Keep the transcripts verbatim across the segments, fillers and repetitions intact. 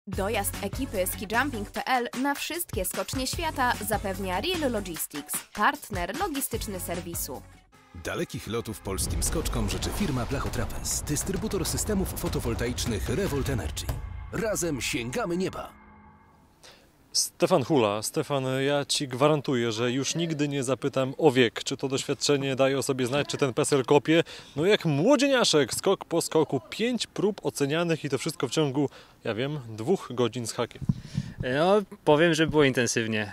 Dojazd ekipy skijumping kropka p l na wszystkie skocznie świata zapewnia Real Logistics, partner logistyczny serwisu. Dalekich lotów polskim skoczkom życzy firma Blachotrapez, dystrybutor systemów fotowoltaicznych Revolt Energy. Razem sięgamy nieba! Stefan Hula. Stefan, ja Ci gwarantuję, że już nigdy nie zapytam o wiek, czy to doświadczenie daje o sobie znać, czy ten PESEL kopie. No jak młodzieniaszek, skok po skoku, pięć prób ocenianych i to wszystko w ciągu, ja wiem, dwóch godzin z hakiem. No, powiem, że było intensywnie.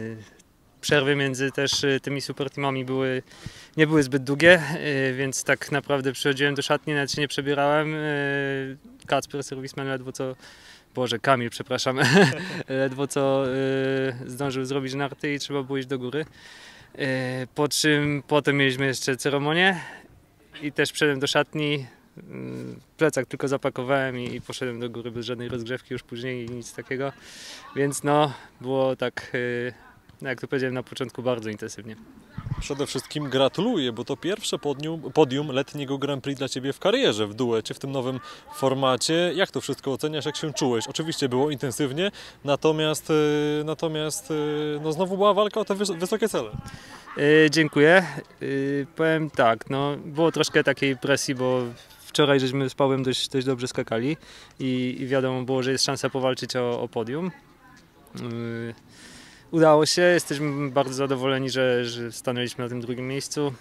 Przerwy między też tymi superteamami były, nie były zbyt długie, więc tak naprawdę przychodziłem do szatni, nawet się nie przebierałem. Kacper, serwisman, ledwo co... Boże, Kamil, przepraszam, ledwo co y, zdążył zrobić narty i trzeba było iść do góry. Y, po czym potem mieliśmy jeszcze ceremonię i też wszedłem do szatni, y, plecak tylko zapakowałem i, i poszedłem do góry bez żadnej rozgrzewki już później i nic takiego. Więc no, było tak, y, jak to powiedziałem na początku, bardzo intensywnie. Przede wszystkim gratuluję, bo to pierwsze podium, podium letniego Grand Prix dla Ciebie w karierze, w duecie, w tym nowym formacie. Jak to wszystko oceniasz, jak się czułeś? Oczywiście było intensywnie, natomiast, natomiast no znowu była walka o te wysokie cele. Yy, dziękuję. Yy, powiem tak, no, było troszkę takiej presji, bo wczoraj żeśmy z Pawłem dość, dość dobrze skakali i, i wiadomo było, że jest szansa powalczyć o, o podium. Yy, Udało się, jesteśmy bardzo zadowoleni, że, że stanęliśmy na tym drugim miejscu.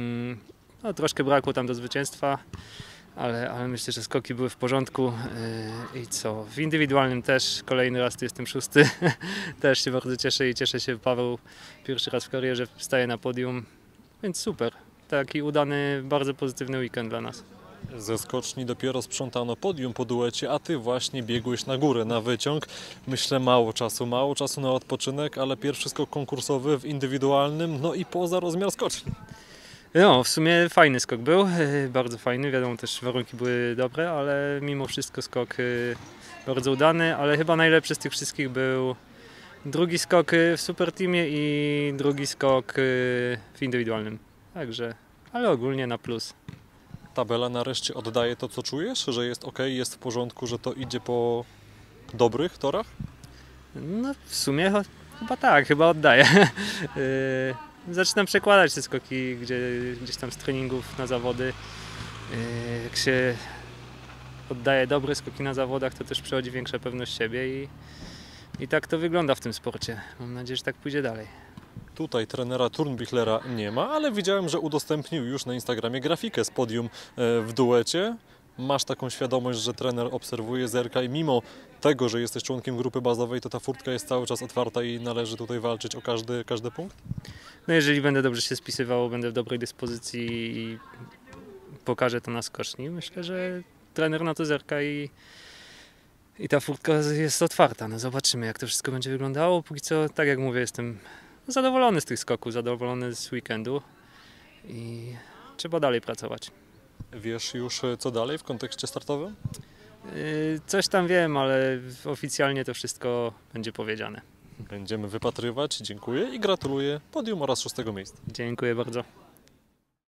No, troszkę brakło tam do zwycięstwa, ale, ale myślę, że skoki były w porządku. I co? W indywidualnym też kolejny raz tu jestem szósty. Też się bardzo cieszę i cieszę się, Paweł pierwszy raz w karierze wstaje na podium, więc super. Taki udany, bardzo pozytywny weekend dla nas. Ze skoczni dopiero sprzątano podium po duecie, a Ty właśnie biegłeś na górę, na wyciąg. Myślę, mało czasu, mało czasu na odpoczynek, ale pierwszy skok konkursowy w indywidualnym, no i poza rozmiar skoczni. No, w sumie fajny skok był, bardzo fajny, wiadomo, też warunki były dobre, ale mimo wszystko skok bardzo udany, ale chyba najlepszy z tych wszystkich był drugi skok w superteamie i drugi skok w indywidualnym. Także, ale ogólnie na plus. Tabela nareszcie oddaje to, co czujesz? Że jest ok, jest w porządku, że to idzie po dobrych torach? No w sumie chyba tak, chyba oddaję. Zaczynam przekładać te skoki gdzie, gdzieś tam z treningów na zawody. Jak się oddaje dobre skoki na zawodach, to też przychodzi większa pewność siebie i, i tak to wygląda w tym sporcie. Mam nadzieję, że tak pójdzie dalej. Tutaj trenera Turnbichlera nie ma, ale widziałem, że udostępnił już na Instagramie grafikę z podium w duecie. Masz taką świadomość, że trener obserwuje, zerka i mimo tego, że jesteś członkiem grupy bazowej, to ta furtka jest cały czas otwarta i należy tutaj walczyć o każdy, każdy punkt? No jeżeli będę dobrze się spisywał, będę w dobrej dyspozycji i pokażę to na skoczni, myślę, że trener na to zerka i, i ta furtka jest otwarta. No zobaczymy, jak to wszystko będzie wyglądało. Póki co, tak jak mówię, jestem zadowolony z tych skoków, zadowolony z weekendu i trzeba dalej pracować. Wiesz już, co dalej w kontekście startowym? Yy, coś tam wiem, ale oficjalnie to wszystko będzie powiedziane. Będziemy wypatrywać. Dziękuję i gratuluję podium oraz szóstego miejsca. Dziękuję bardzo.